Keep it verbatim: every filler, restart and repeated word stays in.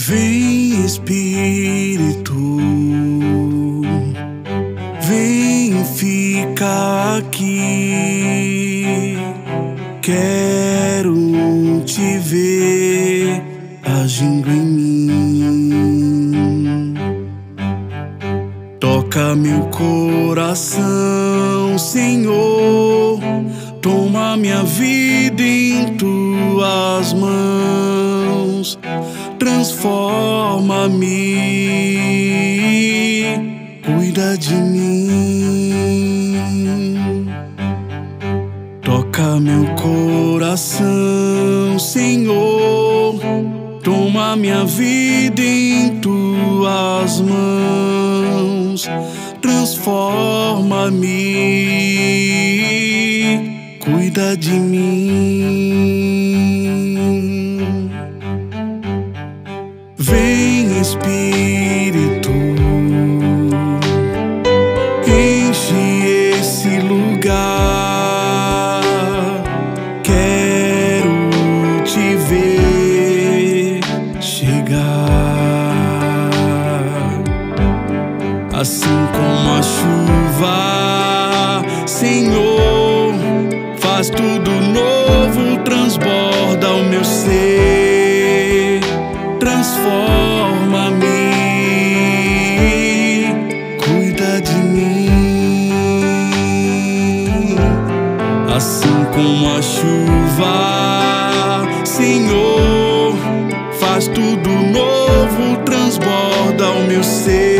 Vem, Espírito, vem, fica aqui. Quero te ver agindo em mim. Toca meu coração, Senhor. Toma minha vida em tuas mãos. Transforma-me, cuida de mim. Toca meu coração, Senhor. Toma minha vida em tuas mãos. Transforma-me, cuida de mim. Vem, Espírito, enche esse lugar. Quero te ver chegar. Assim como a chuva, Senhor, faz tudo novo, transborda o meu ser. Transforma-me, cuida de mim. Assim como a chuva, Senhor, faz tudo novo, transborda o meu ser.